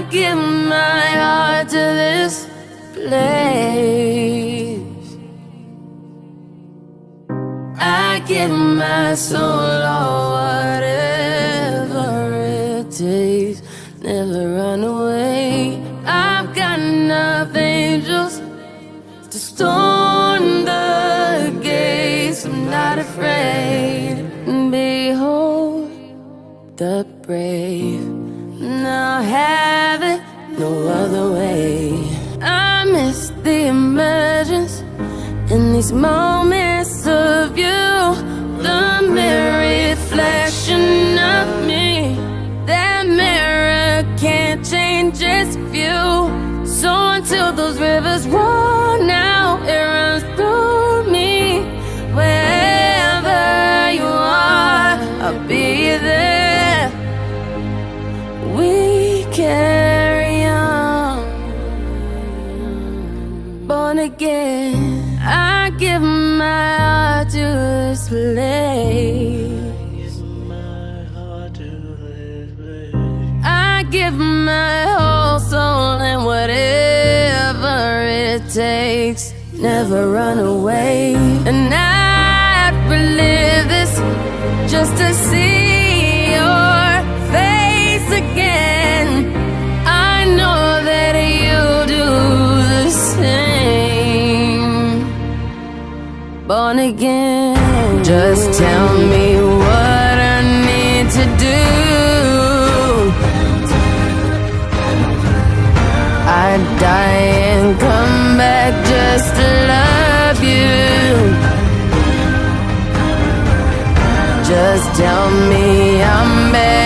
give my heart to this place. I give my soul or whatever it takes. Never run away. I've got enough angels to storm the gates. I'm not afraid. Behold the brave. Now have it no other way. I miss the emergence in these moments of you, the mere reflection of me. That mirror can't change its view. So until those rivers run out, it runs through me. Wherever you are, I'll be there. We carry on, born again. I give my heart to this place. I give my whole soul and whatever it takes. Never run away. And I'd relive this just to see your face again. I know that you do the same. Born again. Just tell me what I need to do. I'd die and come back just to love you. Just tell me I'm better.